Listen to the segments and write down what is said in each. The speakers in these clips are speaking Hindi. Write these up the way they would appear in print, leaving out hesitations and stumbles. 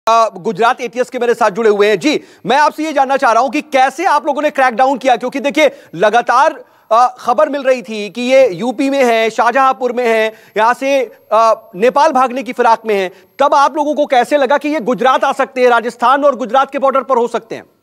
गुजरात एटीएस के मेरे साथ जुड़े हुए हैं। जी, मैं आपसे ये जानना चाह रहा हूं कि कैसे आप लोगों ने क्रैकडाउन किया, क्योंकि देखिए लगातार खबर मिल रही थी कि ये यूपी में है, शाहजहांपुर में है, यहां से नेपाल भागने की फिराक में है। तब आप लोगों को कैसे लगा कि ये गुजरात आ सकते हैं, राजस्थान और गुजरात के बॉर्डर पर हो सकते हैं?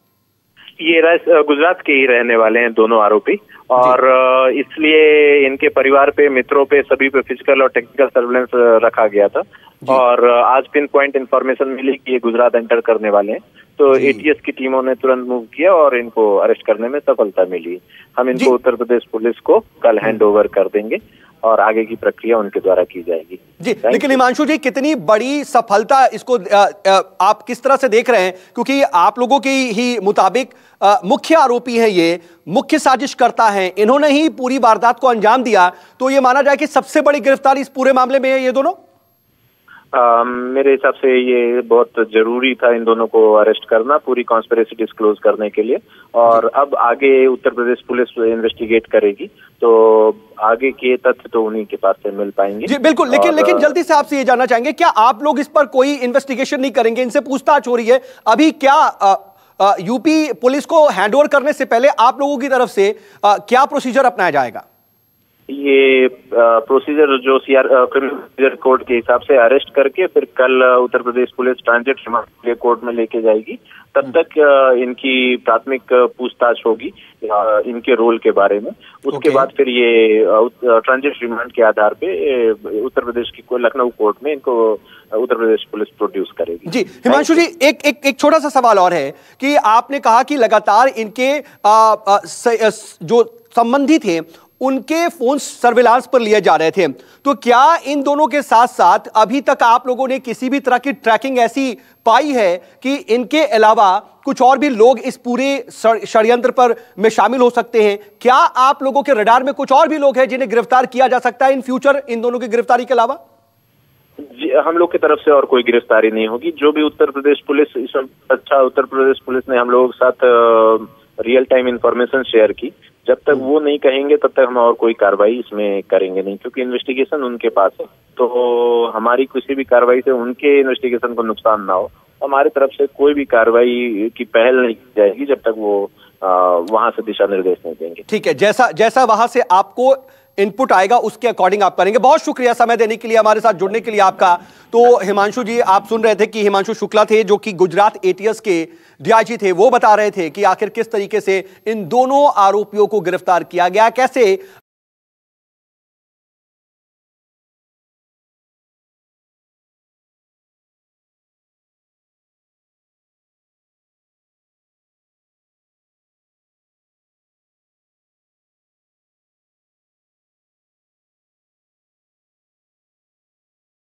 ये गुजरात के ही रहने वाले हैं दोनों आरोपी, और इसलिए इनके परिवार पे, मित्रों पे, सभी पे फिजिकल और टेक्निकल सर्विलेंस रखा गया था। और आज पिन पॉइंट इन्फॉर्मेशन मिली कि ये गुजरात एंटर करने वाले हैं, तो एटीएस की टीमों ने तुरंत मूव किया और इनको अरेस्ट करने में सफलता मिली। हम इनको उत्तर प्रदेश पुलिस को कल हैंड ओवर कर देंगे और आगे की प्रक्रिया उनके द्वारा की जाएगी। जी, लेकिन हिमांशु जी, कितनी बड़ी सफलता इसको आप किस तरह से देख रहे हैं? क्योंकि आप लोगों के ही मुताबिक मुख्य आरोपी हैं, ये मुख्य साजिशकर्ता हैं, इन्होंने ही पूरी वारदात को अंजाम दिया, तो ये माना जाए कि सबसे बड़ी गिरफ्तारी इस पूरे मामले में है ये दोनों? मेरे हिसाब से ये बहुत जरूरी था इन दोनों को अरेस्ट करना, पूरी कॉन्स्पिरेसी डिस्क्लोज करने के लिए। और अब आगे उत्तर प्रदेश पुलिस इन्वेस्टिगेट करेगी, तो आगे के तथ्य तो उन्हीं के पास से मिल पाएंगे। जी बिल्कुल, लेकिन जल्दी से आपसे ये जानना चाहेंगे, क्या आप लोग इस पर कोई इन्वेस्टिगेशन नहीं करेंगे? इनसे पूछताछ हो रही है अभी, क्या यूपी पुलिस को हैंडओवर करने से पहले आप लोगों की तरफ से क्या प्रोसीजर अपनाया जाएगा? ये प्रोसीजर जो क्रिमिनल प्रोसीजर कोड के हिसाब से अरेस्ट करके फिर कल Uttar Pradesh police transit remand court में लेके जाएगी। तब तक इनकी प्राथमिक पूछताछ होगी इनके रोल के बारे में। उसके बाद फिर ये ट्रांजिट रिमांड के आधार पे उत्तर प्रदेश की लखनऊ कोर्ट में इनको उत्तर प्रदेश पुलिस प्रोड्यूस करेगी। जी हिमांशु जी, एक छोटा सा सवाल और है कि आपने कहा कि लगातार इनके जो संबंधी थे उनके फोन सर्विलांस पर लिए जा रहे थे, तो क्या इन दोनों के साथ साथ अभी तक आप लोगों ने किसी भी तरह की ट्रैकिंग ऐसी पाई है कि इनके अलावा कुछ और भी लोग इस पूरे षड्यंत्र पर में शामिल हो सकते हैं? क्या आप लोगों के रडार में कुछ और भी लोग हैं जिन्हें गिरफ्तार किया जा सकता है इन फ्यूचर, इन दोनों की गिरफ्तारी के अलावा? जी, हम लोग की तरफ से और कोई गिरफ्तारी नहीं होगी। जो भी उत्तर प्रदेश पुलिस उत्तर प्रदेश पुलिस ने हम लोगों के साथ रियल टाइम इंफॉर्मेशन शेयर की, जब तक वो नहीं कहेंगे तब तक हम और कोई कार्रवाई इसमें करेंगे नहीं, क्योंकि इन्वेस्टिगेशन उनके पास है। तो हमारी किसी भी कार्रवाई से उनके इन्वेस्टिगेशन को नुकसान ना हो, हमारी तरफ से कोई भी कार्रवाई की पहल नहीं की जाएगी जब तक वो वहां से दिशा निर्देश नहीं देंगे। ठीक है, जैसा वहां से आपको इनपुट आएगा उसके अकॉर्डिंग आप करेंगे। बहुत शुक्रिया समय देने के लिए, हमारे साथ जुड़ने के लिए आपका। तो हिमांशु जी, आप सुन रहे थे कि हिमांशु शुक्ला थे जो कि गुजरात एटीएस के डीआईजी थे, वो बता रहे थे कि आखिर किस तरीके से इन दोनों आरोपियों को गिरफ्तार किया गया, कैसे